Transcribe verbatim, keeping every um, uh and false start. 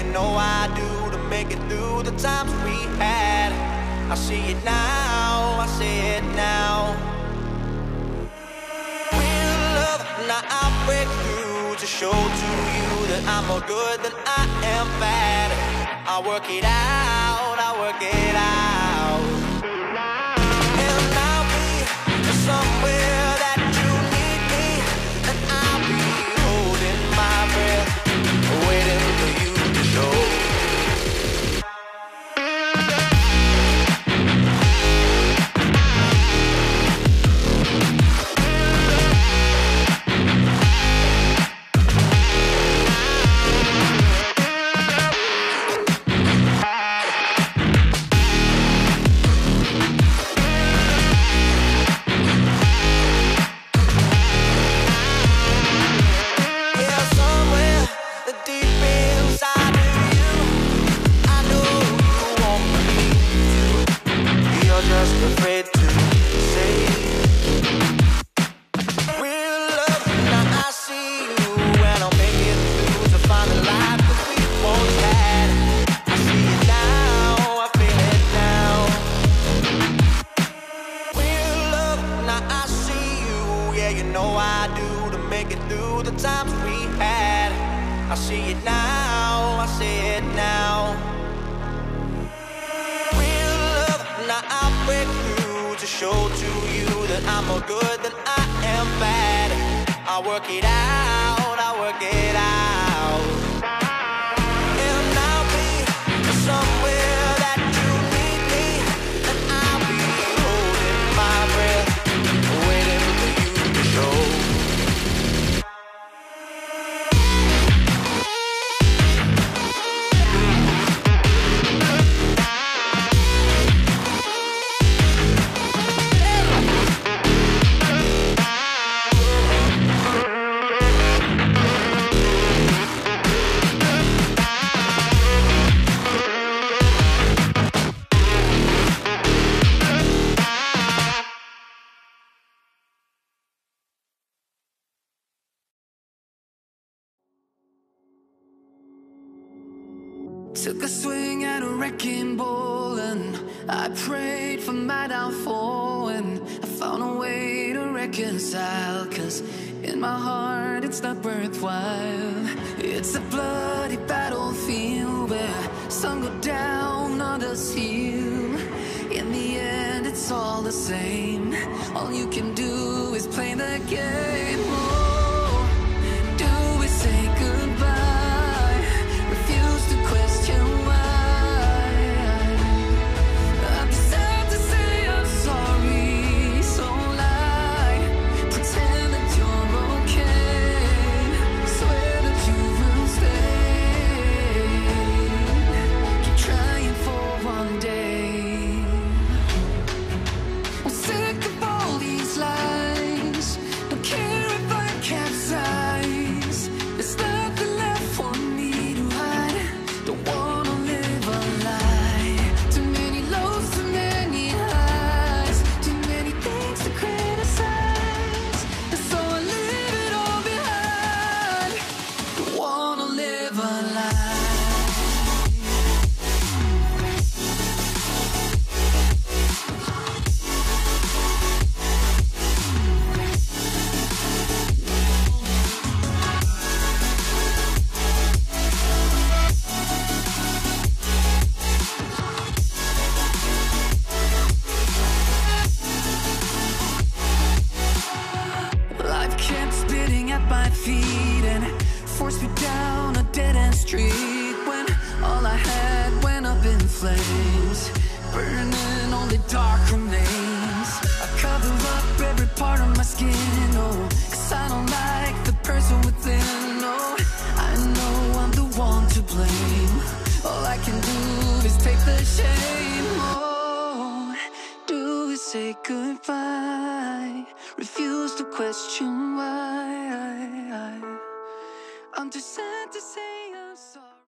you know I do, to make it through the times we had. I see it now, I see it now. Real love, now I'll break through to show to you that I'm more good than I am bad. I work it out, I work it out. And I'll be somewhere that you need me, and I'll be holding my breath, waiting for you to show. I see it now, I see it now. Real love, now I'll break through to show to you that I'm more good than I am bad. I work it out, I work it out. And I'll be somewhere that you need me, and I'll be holding my breath, waiting for you to show. Took a swing at a wrecking ball and I prayed for my downfall, and I found a way to reconcile, cause in my heart it's not worthwhile. It's a bloody battlefield where some go down, others heal. In the end it's all the same. All you can do is play the game. Oh, do we say goodbye? Refuse to question why. I'm sad to say I'm sorry, so lie. Pretend that you're okay. Swear that you will stay. Keep trying for one day. I'm sick of all these lies. Don't care if I capsize. There's nothing left for me to hide. Don't wanna live a lie. Too many lows, too many highs. Too many things to criticize. And so I leave it all behind. Don't wanna live a lie. Life kept spitting at my feet and forced me down a dead-end street, when all I had went up in flames, burning only dark remains. I cover up every part of my skin, oh, cause I don't like the person within, oh. I know I'm the one to blame. All I can do is take the shame. Oh, do we say goodbye? Refuse to question why. I'm too sad to say